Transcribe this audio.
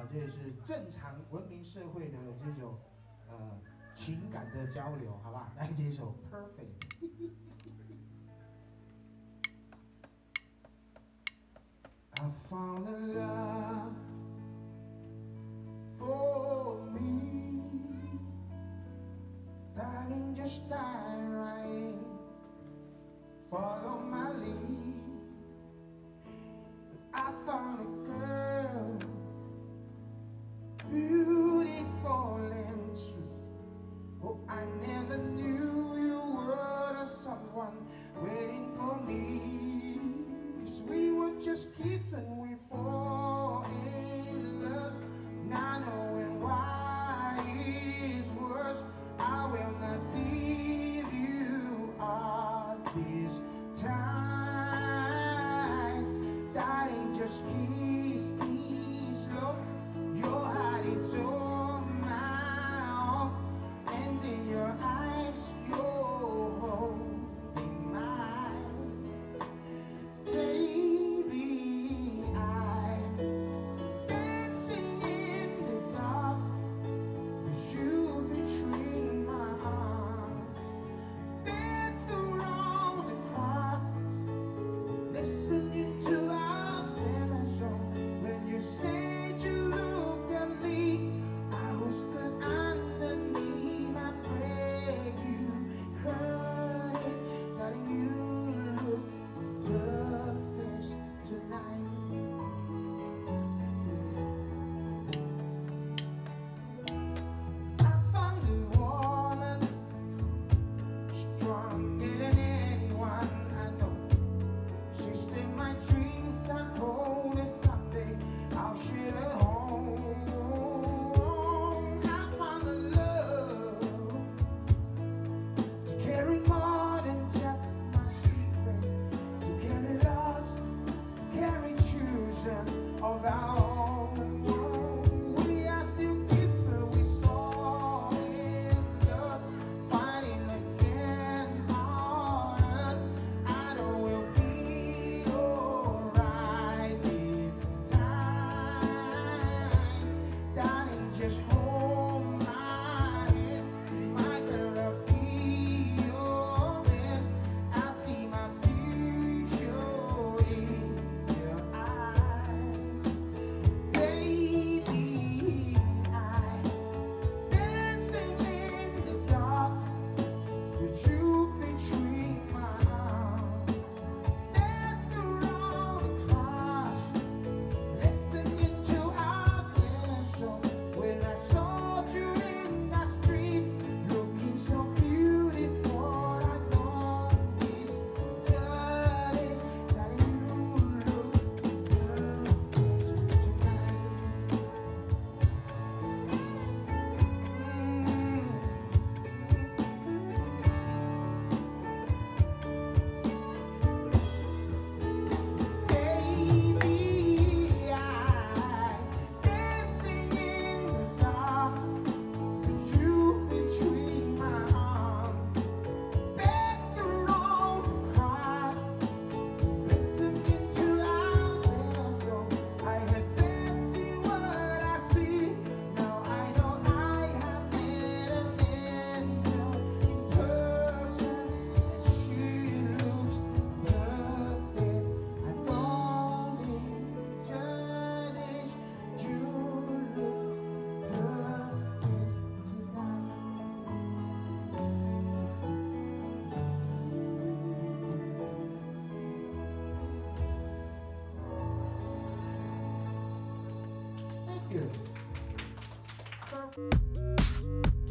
这是正常文明社会的这种情感的交流，好吧？来这首《Perfect》。I found a love for me, darling, just dive right in, follow my lead. I found a girl, beautiful and sweet. Oh, I never knew you were the someone waiting for me. 'Cause we were just kids when we fall in love, not knowing what is worse. I will not leave you all this time. Darling, just kiss me slow. Your heart is on my own, and in your eyes you're holding mine. Baby, I'm dancing in the dark with you between my arms. Been through all the crowds, listening to our feelings song. When you said you looked at me, I whispered underneath my breath. You heard it, that you look perfect tonight. I found a woman stronger than anyone I know. She's in my dreams. I hope that someday I'll share her home. I found a love to carry more than just my secret, to carry lost, carry choosing of our own. We are still kids, but we fall in love, fighting again harder. I know we'll be alright this time. Darling, just hold my hand. My girl, I'll be your man. I see my future in your eyes. Baby, I'm dancing in the dark with you between my arms. Been through all the crowds, listening to our feelings song. When I saw you in the streets, looking so beautiful, I thought this darling, that you look perfect tonight. Baby, I'm dancing in the dark with you between my arms. Been through all the crowd, listening to our feelings song. I had first see what I see. Now I know I have met an angel in person, and she looks perfect. I don't need Chinese, you look perfect tonight. Thank you. Perfect.